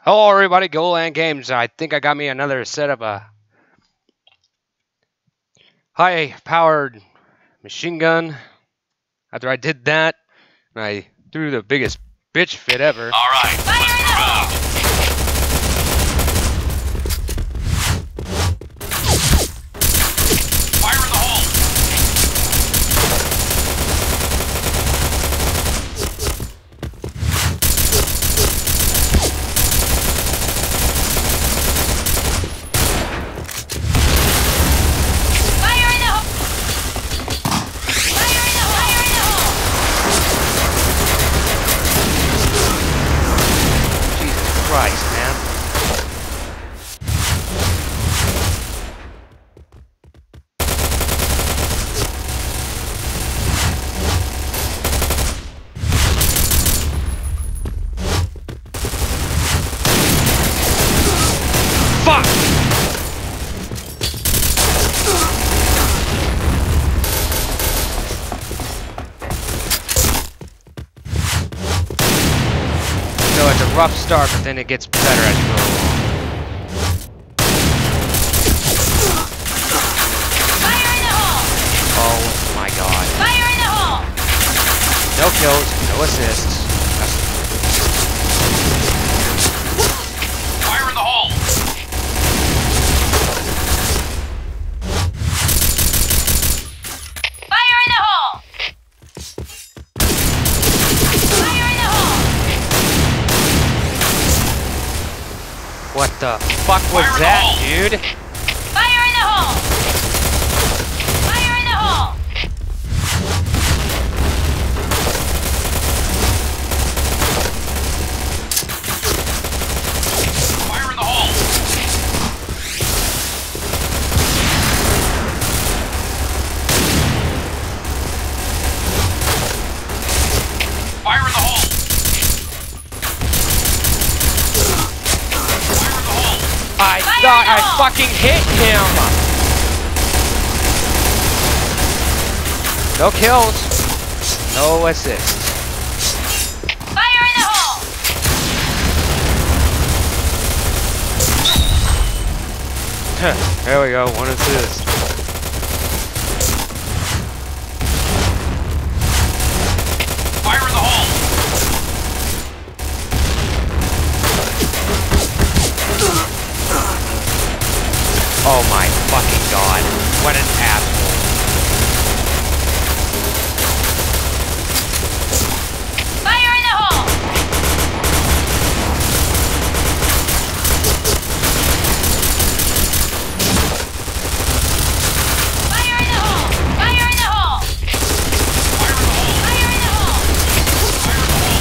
Hello everybody, Golan Games. I think I got me another set of a high-powered machine gun. After I did that, I threw the biggest bitch fit ever. Alright, let's move out. Fire in the hole! Christ, man. Fuck! So it's a rough start, but then it gets better as you go along. Fire in the hole! Oh my god. Fire in the hole! No kills, no assists. Fire in the hole! Fire in the hole! Fire in the hole! What the fuck was Fire in the that, hole. dude? Fire in the hole! Fire in the hole! Fire in the hole! Fire in the hole! Fire in the hole! I Fire thought in the I hole. fucking hit him! No kills, no assists. Fire in the hole! There we go, one assist. Fire in the hole! Oh my fucking god, what an asshole. Fire in the hole! Fire in the hole! Fire in the hole! Fire in the hole! Fire in the hole! Fire in the hole!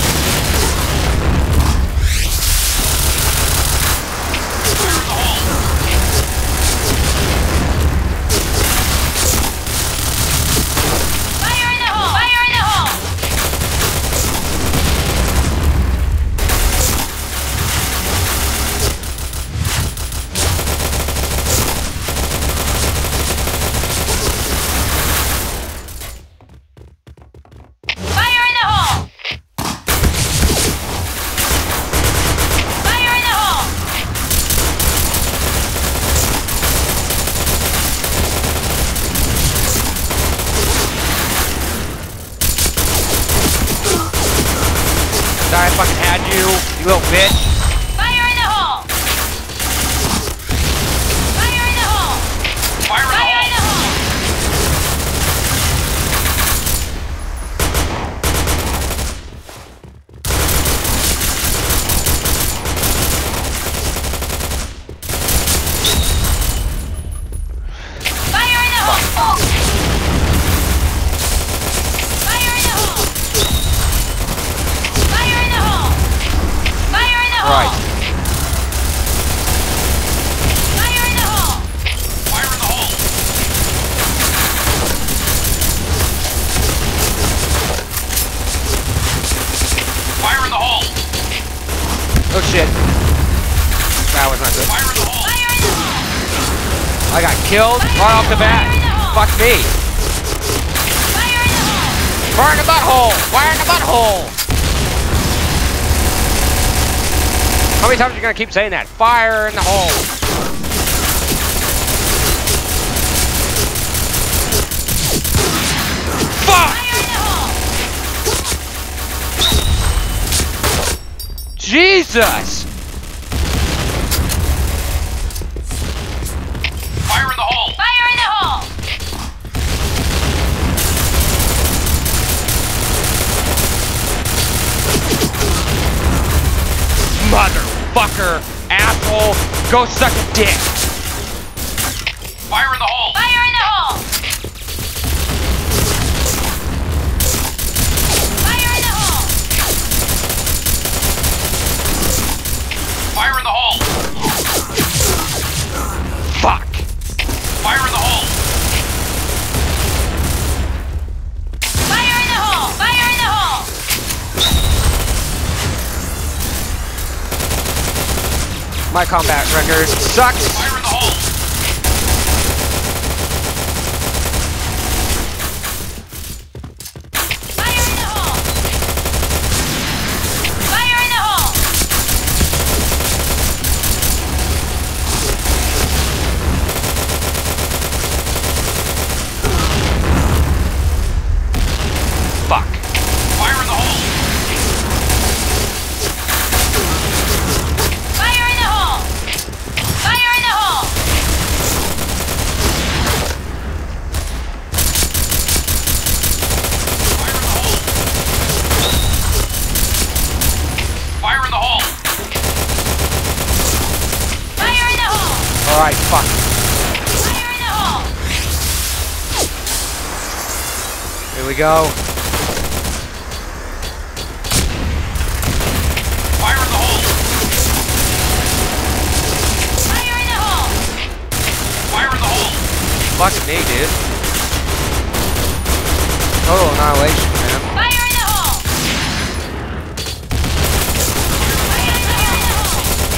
Fire in the hole! Fire in the hole! Fire in the hole! Fire in the hole! Fire in the hole! Sorry I fucking had you, you little bitch. Fire in the hole! Fire in the hole! Fire in the Fire in hole! the hole! Fire in the hole! Fire in the hole! Fire in the hole! Fire in the hole! Right. Fire in the hole! Fire in the hole! Fire in the hole! Oh shit. That was not good. Fire in the hole! Fire in the hole! I got killed right off the bat. Fuck me. Fire in the hole! Fire in the butthole! Fire in the butthole! How many times are you gonna keep saying that? Fire in the hole! Fuck! Fire in the hole! Jesus! Fire in the hole! Fire in the hole! Motherfucker! Asshole! Go suck a dick! Fire in the hole! Fire in the hole! Fire in the hole! Fire in the hole! Fuck! Fire in the hole! Fire in the hole! Fire in the hole! My combat record sucks! Fire in the hole! Fire in the hole! Fire in the hole! Fuck! Fire in the hole! Fire in the hole! Fire in the hole! Fire in the hole! Fire in the hole! Alright, fuck. Fire in the hole! Here we go. Fire in the hole! Fire in the hole! Fire in the hole! Fuck me, dude. Total annihilation, man. Fire in the hole! Fire in the hole!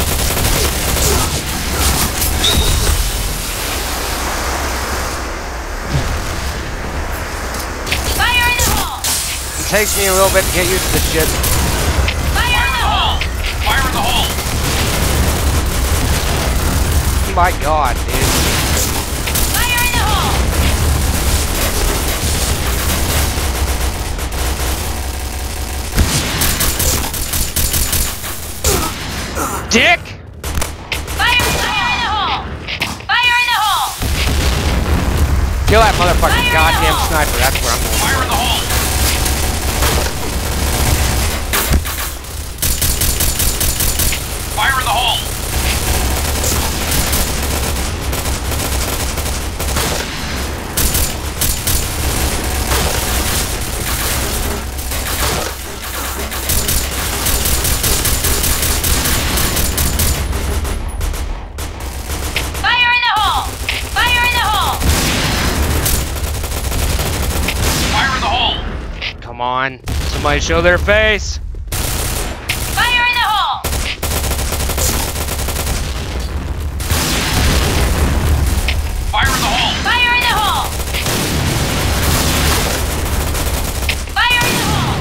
Fire in the hole! It takes me a little bit to get used to this shit. Fire in the hole! Fire in the hole! My god, dude. Fire in the hole! Dick! Fire in the hole! Fire in the hole! Kill that motherfucking Fire in the goddamn hole. sniper. That's where I'm going. Fire in the hole! Fire in the hole! Fire in the hole! Fire in the hole! Fire in the hole! Come on. Somebody show their face. Fire in the hole! Fire in the hole! Fire in the hole! Fire in the hole!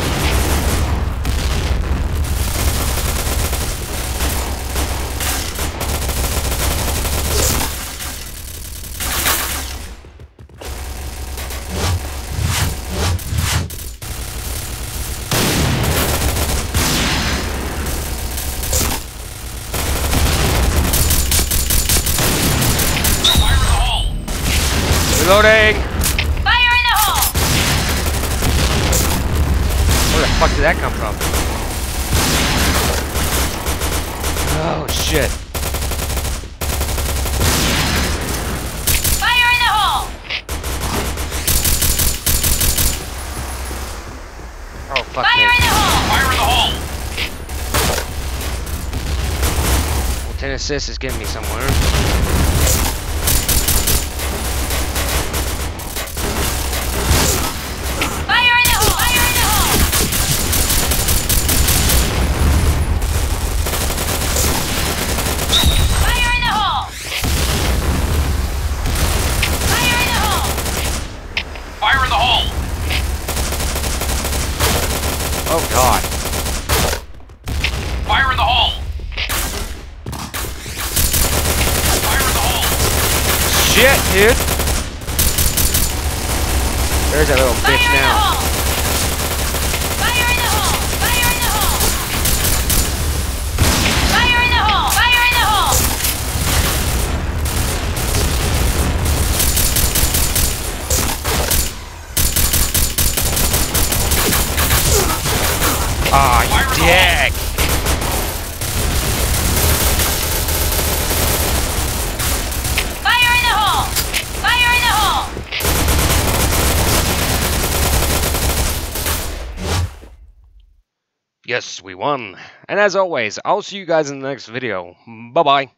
Fire in the hole! Reloading. Fire in the hole! Where the fuck did that come from? Oh shit. Fire in the hole! Oh fuck Fire me. in the hole! Fire in the hole! Lieutenant Sis is getting me somewhere. Fire in the hole! Fire in the hole! Fire in the hole! Fire in the hole! Fire in the hole! Oh god. Fire in the hole! shit, dude! There's that little Fire bitch in the now. hole! Fire in the hole! Fire in the hole! Fire in the hole! Fire in the hole! Ah, you dick! Fire in the hole! Fire in the hole! Yes, we won. And as always, I'll see you guys in the next video. Bye-bye.